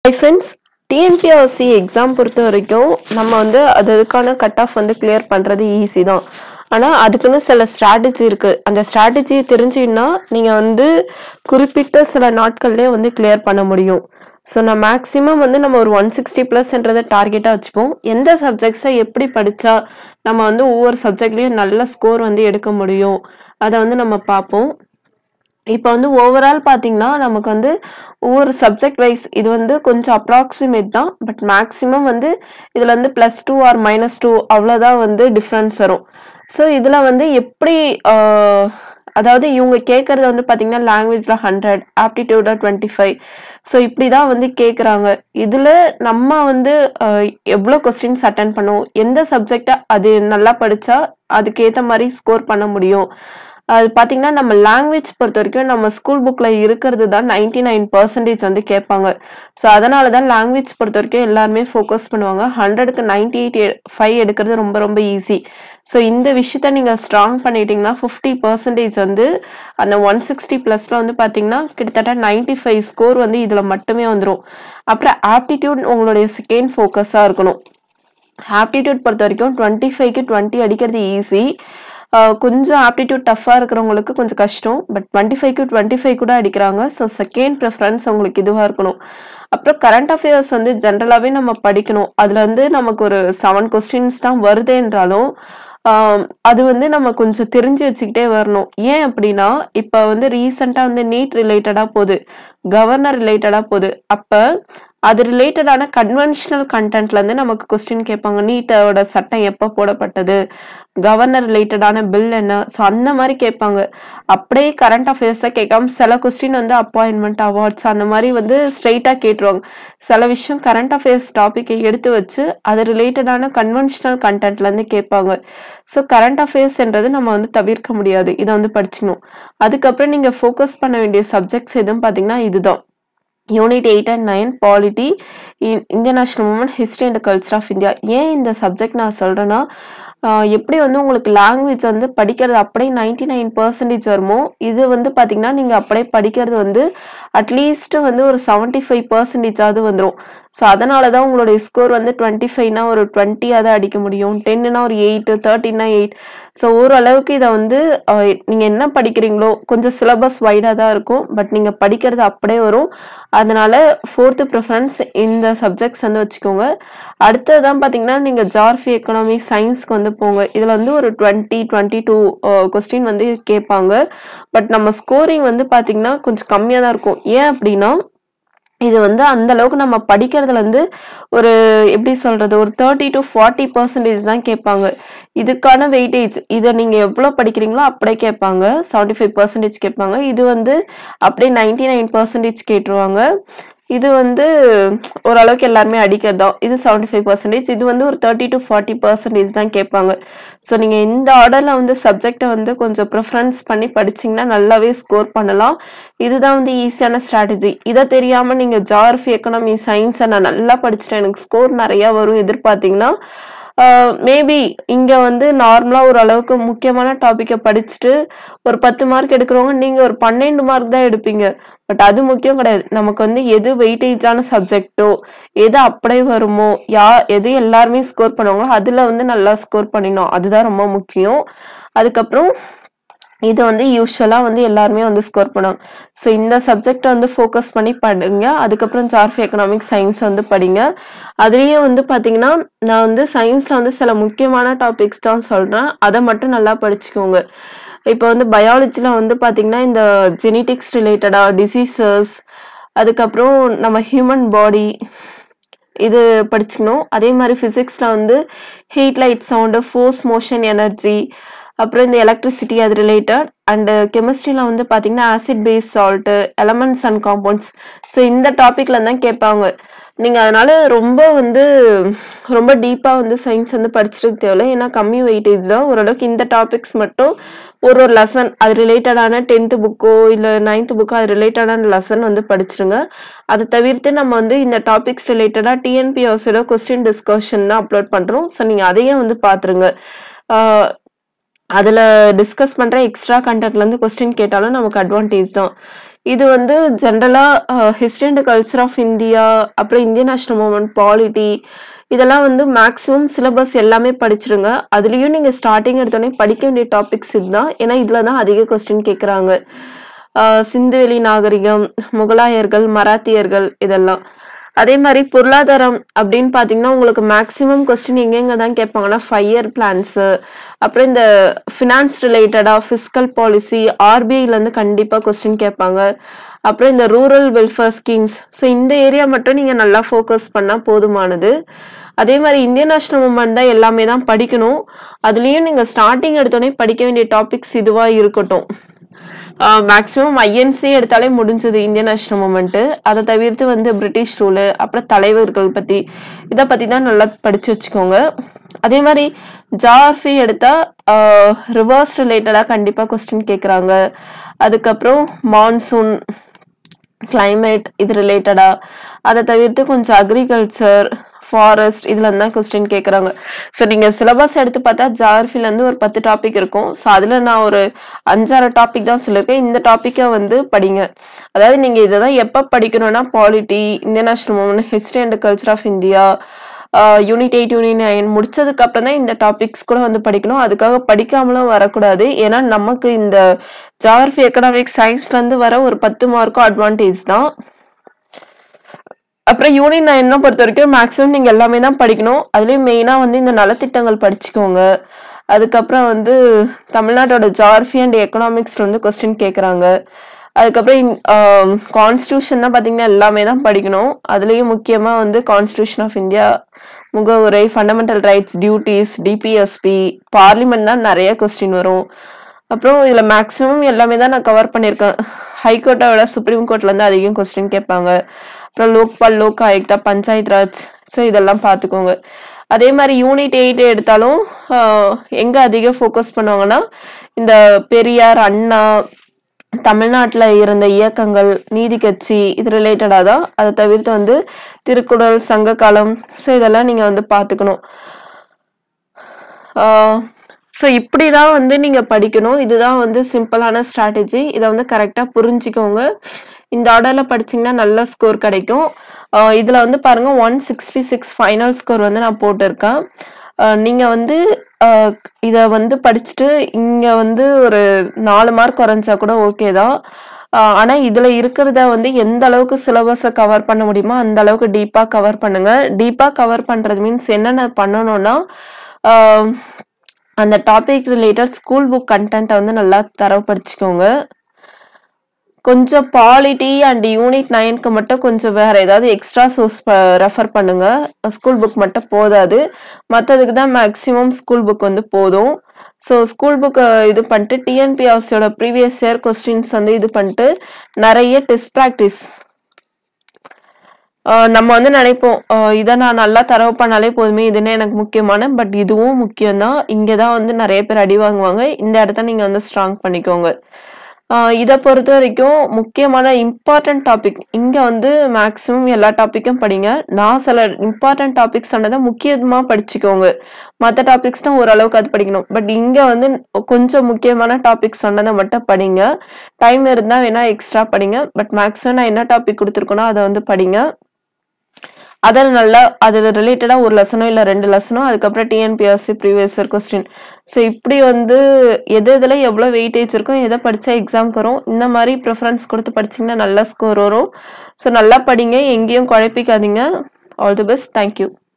Hi friends, Tnpsc exam பொறுத்த வரைக்கும் நம்ம வந்து அதுக்கான கட் ஆஃப் வந்து கிளியர் பண்றது ஈஸி தான். ஆனா அதுக்குன்னு சில ஸ்ட்ராட்டஜி இருக்கு. அந்த ஸ்ட்ராட்டஜி தெரிஞ்சினா நீங்க வந்து குறிப்பிட்ட சில நாட்கள்லயே வந்து கிளியர் பண்ண முடியும். ஸோ நான் மேக்ஸிமம் வந்து நம்ம ஒரு 160+ன்றதை டார்கெட்டாக வச்சுப்போம். எந்த சப்ஜெக்ட்ஸை எப்படி படித்தா நம்ம வந்து ஒவ்வொரு சப்ஜெக்ட்லேயும் நல்ல ஸ்கோர் வந்து எடுக்க முடியும் அதை வந்து நம்ம பார்ப்போம். இப்போ வந்து ஓவரால் பார்த்தீங்கன்னா நமக்கு வந்து ஒவ்வொரு சப்ஜெக்ட் வைஸ் இது வந்து கொஞ்சம் அப்ராக்சிமேட் தான். பட் மேக்ஸிமம் வந்து இதில் வந்து +2 ஆர் -2 அவ்வளோதான் வந்து டிஃப்ரென்ஸ் வரும். ஸோ இதில் வந்து எப்படி அதாவது இவங்க கேட்குறது வந்து பார்த்தீங்கன்னா லாங்குவேஜில் 100, ஆப்டிடியூடில் 25. ஸோ இப்படி தான் வந்து கேட்குறாங்க. இதில் நம்ம வந்து எவ்வளோ கொஸ்டின்ஸ் அட்டன் பண்ணுவோம், எந்த சப்ஜெக்டை அது நல்லா படித்தா அதுக்கேற்ற மாதிரி ஸ்கோர் பண்ண முடியும். அது பார்த்தீங்கன்னா நம்ம லாங்குவேஜ் பொறுத்த வரைக்கும் நம்ம ஸ்கூல் புக்கில் இருக்கிறது தான் 99% வந்து கேட்பாங்க. ஸோ அதனால தான் லாங்குவேஜ் பொறுத்த வரைக்கும் எல்லாருமே ஃபோக்கஸ் பண்ணுவாங்க. 100க்கு 98.5 எடுக்கிறது ரொம்ப ரொம்ப ஈஸி. ஸோ இந்த விஷயத்த நீங்கள் ஸ்ட்ராங் பண்ணிட்டீங்கன்னா 50% வந்து அந்த 160+ல வந்து பார்த்தீங்கன்னா கிட்டத்தட்ட 95 ஸ்கோர் வந்து இதில் மட்டுமே வந்துடும். அப்புறம் ஆப்டிடியூட் உங்களுடைய செகண்ட் ஃபோக்கஸாக இருக்கணும். ஆப்டிடியூட் பொறுத்த வரைக்கும் 25க்கு 20 அடிக்கிறது ஈஸி. கொஞ்சம் ஆப்டிடியூட் டஃப்பாக இருக்கிறவங்களுக்கு கொஞ்சம் கஷ்டம். பட் 25க்கு 25 கூட அடிக்கிறாங்க. ஸோ செகண்ட் ப்ரிஃபரன்ஸ் உங்களுக்கு இதுவாக இருக்கணும். அப்புறம் கரண்ட் அஃபேர்ஸ் வந்து ஜென்ரலாகவே நம்ம படிக்கணும். அதில் வந்து நமக்கு ஒரு 7 கொஸ்டின்ஸ் தான் வருதுன்றாலும் அது வந்து நம்ம கொஞ்சம் தெரிஞ்சு வச்சுக்கிட்டே வரணும். ஏன் அப்படின்னா இப்போ வந்து ரீசெண்டாக வந்து நீட் ரிலேட்டடாக போகுது, கவர்னர் ரிலேட்டடாக போகுது. அப்போ அது ரிலேட்டடான கன்வென்ஷனல் கண்டென்ட்லேருந்து நமக்கு கொஸ்டின் கேட்பாங்க. நீட்டோட சட்டம் எப்போ போடப்பட்டது, கவர்னர் ரிலேட்டடான பில் என்ன, ஸோ அந்த மாதிரி கேட்பாங்க. அப்படியே கரண்ட் அஃபேர்ஸை கேட்காம சில கொஸ்டின் வந்து அப்பாயின்மெண்ட், அவார்ட்ஸ் அந்த மாதிரி வந்து ஸ்ட்ரெயிட்டாக கேட்டுருவாங்க. சில விஷயம் கரண்ட் அஃபேர்ஸ் டாப்பிக்கை எடுத்து வச்சு அது ரிலேட்டடான கன்வென்ஷனல் கண்டென்ட்லேருந்து கேட்பாங்க. ஸோ கரண்ட் அஃபேர்ஸ்ன்றது நம்ம வந்து தவிர்க்க முடியாது. இதை வந்து படிச்சுக்கணும். அதுக்கப்புறம் நீங்கள் ஃபோக்கஸ் பண்ண வேண்டிய சப்ஜெக்ட்ஸ் எதுவும் பார்த்தீங்கன்னா இதுதான். Unit 8 and 9 polity, Indian national movement, history and culture of India. ஏன் இந்த சப்ஜெக்ட் நான் சொல்கிறேன்னா எப்படி வந்து உங்களுக்கு லாங்குவேஜ் வந்து படிக்கிறது அப்படியே 99% வருமோ இது வந்து பார்த்தீங்கன்னா நீங்கள் அப்படியே படிக்கிறது வந்து அட்லீஸ்ட் வந்து ஒரு 75% வந்துடும். ஸோ அதனால தான் உங்களுடைய ஸ்கோர் வந்து 25னா ஒரு 20 அடிக்க முடியும், 10னா ஒரு 8, 13னா 8. ஸோ ஓரளவுக்கு இதை வந்து நீங்கள் என்ன படிக்கிறீங்களோ கொஞ்சம் சிலபஸ் வைடாக தான் இருக்கும். பட் நீங்கள் படிக்கிறது அப்படியே வரும். அதனால 4th ப்ரிஃபரன்ஸ் இந்த சப்ஜெக்ட்ஸ் வந்து வச்சுக்கோங்க. அடுத்தது தான் பார்த்தீங்கன்னா நீங்கள் ஜாகிரஃபி, எக்கனாமி, சயின்ஸ்க்கு வந்து போங்க. இதில் வந்து ஒரு 22 கொஸ்டின் வந்து கேட்பாங்க. பட் நம்ம ஸ்கோரிங் வந்து பார்த்தீங்கன்னா கொஞ்சம் கம்மியாக தான் இருக்கும். ஏன் அப்படின்னா இது வந்து அந்த அளவுக்கு நம்ம படிக்கிறதுல வந்து ஒரு எப்படி சொல்றது ஒரு 30 to 40% தான் கேட்பாங்க. இதுக்கான வெயிட்டேஜ் இதை நீங்க எவ்வளவு படிக்கிறீங்களோ அப்படியே கேட்பாங்க. 75% கேட்பாங்க. இது வந்து அப்படியே 99% கேட்டுருவாங்க. இது வந்து ஓரளவுக்கு எல்லாருமே அடிக்கிறது தான். இது 75%. இது வந்து ஒரு 30 to 40% தான் கேட்பாங்க. ஸோ நீங்கள் இந்த ஆர்டரில் வந்து சப்ஜெக்டை வந்து கொஞ்சம் ப்ரிஃபரன்ஸ் பண்ணி படிச்சிங்கன்னா நல்லாவே ஸ்கோர் பண்ணலாம். இதுதான் வந்து ஈஸியான ஸ்ட்ராட்டஜி. இதை தெரியாமல் நீங்கள் ஜாகிரஃபி, எக்கனாமி, சயின்ஸை நான் நல்லா படிச்சுட்டேன் எனக்கு ஸ்கோர் நிறையா வரும் எதிர்பார்த்தீங்கன்னா மேபி இங்கே வந்து நார்மலாக ஓரளவுக்கு முக்கியமான டாப்பிக்கை படிச்சுட்டு ஒரு 10 மார்க் எடுக்கிறவங்க நீங்கள் ஒரு 12 மார்க் தான் எடுப்பீங்க. பட் அது முக்கியம் கிடையாது. நமக்கு வந்து எது வெயிட்டேஜான சப்ஜெக்டோ, எது அப்படியே வருமோ, எது எல்லாருமே ஸ்கோர் பண்ணுவாங்களோ அதில் வந்து நல்லா ஸ்கோர் பண்ணிடணும். அதுதான் ரொம்ப முக்கியம். அதுக்கப்புறம் இது வந்து யூஸ்வலாக வந்து எல்லாருமே வந்து ஸ்கோர் பண்ணுவாங்க. ஸோ இந்த சப்ஜெக்டை வந்து ஃபோக்கஸ் பண்ணி படிங்க. அதுக்கப்புறம் ஜாகிரஃபி, எக்கனாமிக்ஸ், சயின்ஸ் வந்து படிங்க. அதுலேயே வந்து பார்த்தீங்கன்னா நான் வந்து சயின்ஸில் வந்து சில முக்கியமான டாபிக்ஸ் தான் சொல்கிறேன். அதை மட்டும் நல்லா படிச்சுக்கோங்க. இப்போ வந்து பயாலஜியில் வந்து பார்த்தீங்கன்னா இந்த ஜெனட்டிக்ஸ் ரிலேட்டடாக டிசீசஸ், அதுக்கப்புறம் நம்ம ஹியூமன் பாடி இது படிச்சுக்கணும். அதே மாதிரி ஃபிசிக்ஸில் வந்து heat, light, sound, force, motion, energy, அப்புறம் இந்த எலக்ட்ரிசிட்டி அது ரிலேட்டட். அண்டு கெமிஸ்ட்ரியில் வந்து பார்த்தீங்கன்னா acid, base, salt, elements and compounds. So இந்த டாப்பிக்கில் தான் கேட்பாங்க. நீங்கள் அதனால் ரொம்ப டீப்பாக வந்து சயின்ஸ் வந்து படிச்சுட்டு தேவையில்லை. ஏன்னா கம்மி வெயிட்டேஜ் தான். ஓரளவுக்கு இந்த டாபிக்ஸ் மட்டும் ஒரு லெசன் அது ரிலேட்டடான 10th புக்கோ இல்லை 9th புக்கோ அது ரிலேட்டடான லெசன் வந்து படிச்சிருங்க. அதை தவிர்த்து நம்ம வந்து இந்த டாபிக்ஸ் ரிலேட்டடாக டிஎன்பிஎஸ்சியோட கொஸ்டின் டிஸ்கஷன் தான் அப்லோட் பண்ணுறோம். ஸோ நீங்கள் அதையும் வந்து பார்த்துருங்க. அதில் டிஸ்கஸ் பண்ணுற எக்ஸ்ட்ரா கண்டென்ட்லேருந்து கொஸ்டின் கேட்டாலும் நமக்கு அட்வான்டேஜ் தான். இது வந்து ஜென்ரலா history and culture of India, அப்புறம் இந்தியன் நேஷனல் மூவ்மெண்ட், பாலிட்டி இதெல்லாம் வந்து மேக்ஸிமம் சிலபஸ் எல்லாமே படிச்சிருங்க. அதுலயும் நீங்க ஸ்டார்டிங் எடுத்தோடனே படிக்க வேண்டிய டாபிக்ஸ் இதுதான். ஏன்னா இதுல தான் அதிக கொஸ்டின் கேட்குறாங்க. சிந்துவெளி நாகரிகம், முகலாயர்கள், மராத்தியர்கள் இதெல்லாம். அதே மாதிரி பொருளாதாரம் அப்படின்னு பார்த்தீங்கன்னா உங்களுக்கு மேக்ஸிமம் கொஸ்டின் எங்கெங்க தான் கேட்பாங்கன்னா 5 இயர் பிளான்ஸு, அப்புறம் இந்த ஃபினான்ஸ் ரிலேட்டடாக ஃபிஸ்கல் பாலிசி, ஆர்பிஐலேருந்து கண்டிப்பாக கொஸ்டின் கேட்பாங்க. அப்புறம் இந்த ரூரல் வெல்ஃபேர் ஸ்கீம்ஸ். ஸோ இந்த ஏரியா மட்டும் நீங்கள் நல்லா ஃபோக்கஸ் பண்ணால் போதுமானது. அதே மாதிரி இந்தியன் நேஷனல் மூவ்மெண்ட் தான் எல்லாமே தான் படிக்கணும். அதுலேயும் நீங்கள் ஸ்டார்டிங் எடுத்தோடனே படிக்க வேண்டிய டாபிக்ஸ் இதுவாக இருக்கட்டும். மேக்ஸிமம் ஐஎன்சி எடுத்தாலே முடிஞ்சது இந்தியன் நேஷனல் மூவ்மெண்ட்டு. அதை தவிர்த்து வந்து பிரிட்டிஷ் ரூலு, அப்புறம் தலைவர்கள் பற்றி இதை பற்றி தான் நல்லா படித்து வச்சுக்கோங்க. அதே மாதிரி ஜாகிரஃபி எடுத்தால் ரிவர்ஸ் ரிலேட்டடாக கண்டிப்பாக கொஸ்டின் கேட்குறாங்க. அதுக்கப்புறம் மான்சூன், கிளைமேட் இது ரிலேட்டடாக. அதை தவிர்த்து கொஞ்சம் அக்ரிகல்ச்சர், ஃபாரஸ்ட் இதுல தான் கொஸ்டின் கேட்குறாங்க. ஸோ நீங்கள் சிலபஸ் எடுத்து பார்த்தா ஜாகிரஃபிலேருந்து ஒரு 10 டாபிக் இருக்கும். ஸோ அதில் நான் ஒரு 5-6 டாபிக் தான் சொல்லியிருக்கேன். இந்த டாப்பிக்கை வந்து படிங்க. அதாவது நீங்கள் இதை தான் எப்போ படிக்கணும்னா polity, Indian national movement, history and culture of India, unit 8, unit 9 முடிச்சதுக்கு அப்புறம் தான் இந்த டாபிக்ஸ் கூட வந்து படிக்கணும். அதுக்காக படிக்காமலும் வரக்கூடாது. ஏன்னா நமக்கு இந்த ஜாகிரஃபி, எக்கனாமிக்ஸ், சயின்ஸ்லேருந்து வர ஒரு 10 மார்க்கும் அட்வான்டேஜ் தான். அப்புறம் யூனிட் 9 பொறுத்த வரைக்கும் மேக்ஸிமம் நீங்கள் எல்லாமே தான் படிக்கணும். அதுலேயும் மெயினாக வந்து இந்த நலத்திட்டங்கள் படிச்சுக்கோங்க. அதுக்கப்புறம் வந்து தமிழ்நாட்டோட ஜாகிரஃபி அண்ட் எக்கனாமிக்ஸ்ல வந்து கொஸ்டின் கேட்குறாங்க. அதுக்கப்புறம் கான்ஸ்டியூஷன் தான் பார்த்தீங்கன்னா எல்லாமே தான் படிக்கணும். அதுலேயும் முக்கியமாக வந்து கான்ஸ்டியூஷன் ஆஃப் இந்தியா, முகவுரை, fundamental rights, duties, DPSP, parliament தான் நிறைய கொஸ்டின் வரும். அப்புறம் இதில் மேக்ஸிமம் எல்லாமே தான் நான் கவர் பண்ணியிருக்கேன். ஹைகோர்ட்டை விட சுப்ரீம் கோர்ட்லேருந்து அதிகம் கொஸ்டின் கேட்பாங்க. அப்புறம் லோக்பால், லோக் ஆயுக்தா, பஞ்சாயத் ராஜ், ஸோ இதெல்லாம் பார்த்துக்கோங்க. அதே மாதிரி யூனிட் 8 எடுத்தாலும் எங்கே அதிகம் ஃபோக்கஸ் பண்ணுவாங்கன்னா இந்த பெரியார், அண்ணா, தமிழ்நாட்டில் இருந்த இயக்கங்கள், நீதி கட்சி இது ரிலேட்டடாக தான். அதை தவிர்த்து வந்து திருக்குறள், சங்க காலம், ஸோ இதெல்லாம் நீங்கள் வந்து பார்த்துக்கணும். ஸோ இப்படி தான் வந்து நீங்கள் படிக்கணும். இதுதான் வந்து சிம்பிளான ஸ்ட்ராட்டஜி. இதை வந்து கரெக்டாக புரிஞ்சுக்கோங்க. இந்த ஆர்டரில் படிச்சிங்கன்னா நல்ல ஸ்கோர் கிடைக்கும். இதில் வந்து பாருங்கள் 166 ஃபைனல் ஸ்கோர் வந்து நான் போட்டிருக்கேன். நீங்கள் வந்து இதை வந்து படிச்சுட்டு இங்கே வந்து ஒரு 4 மார்க் குறைஞ்சா கூட ஓகே தான். ஆனால் இதில் இருக்கிறத வந்து எந்த அளவுக்கு சிலபஸை கவர் பண்ண முடியுமோ அந்த அளவுக்கு டீப்பாக கவர் பண்ணுங்கள். டீப்பாக கவர் பண்ணுறது மீன்ஸ் என்னென்ன பண்ணணும்னா அந்த டாபிக் ரிலேட்டட் ஸ்கூல் புக் கண்டென்ட்டை வந்து நல்லா தரவு படிச்சுக்கோங்க. கொஞ்சம் பாலிட்டி அண்ட் யூனிட் 9க்கு மட்டும் கொஞ்சம் வேற ஏதாவது எக்ஸ்ட்ரா சோர்ஸ் ரெஃபர் பண்ணுங்க. ஸ்கூல் புக் மட்டும் போதாது. மற்றதுக்கு தான் மேக்ஸிமம் ஸ்கூல் புக் வந்து போதும். ஸோ ஸ்கூல் புக்கை இது பண்ணிட்டு டிஎன்பிஎஸ்சியோட ப்ரீவியஸ் இயர் கொஸ்டின்ஸ் வந்து இது பண்ணிட்டு நிறைய டெஸ்ட் ப்ராக்டிஸ். நம்ம வந்து நினைப்போம் இதை நான் நல்லா தரவு பண்ணாலே போதுமே, இதுன்னு எனக்கு முக்கியமான, பட் இதுவும் முக்கியம்தான். இங்கே தான் வந்து நிறைய பேர் அடி வாங்குவாங்க. இந்த இடத்த நீங்கள் வந்து ஸ்ட்ராங் பண்ணிக்கோங்க. இதை பொறுத்த வரைக்கும் முக்கியமான இம்பார்ட்டன்ட் டாபிக் இங்கே வந்து மேக்ஸிமம் எல்லா டாப்பிக்கும் படிங்க. நான் சில இம்பார்ட்டன்ட் டாபிக்ஸ் சொன்னதை முக்கியமாக படிச்சுக்கோங்க. மற்ற டாபிக்ஸ் தான் ஓரளவுக்கு அது படிக்கணும். பட் இங்கே வந்து கொஞ்சம் முக்கியமான டாபிக்ஸ் சொன்னதை மட்டும் படிங்க. டைம் இருந்தால் வேணா எக்ஸ்ட்ரா படிங்க. பட் மேக்ஸிமம் நான் என்ன டாபிக் கொடுத்துருக்கேனோ அதை வந்து படிங்க. அதில் நல்லா அதில் ரிலேட்டடாக ஒரு லெசனோ இல்லை 2 லெசனோ, அதுக்கப்புறம் TNPSC previous year question. So இப்படி வந்து இதில் எவ்வளோ வெயிட்டேஜ் இருக்கும், எதை படித்தா எக்ஸாம்க்கு வரும், இந்த மாதிரி ப்ரிஃபரன்ஸ் கொடுத்து படிச்சிங்கன்னா நல்ல ஸ்கோர் வரும். ஸோ நல்லா படிங்க, எங்கேயும் குழப்பிக்காதீங்க. All the best. தேங்க்யூ.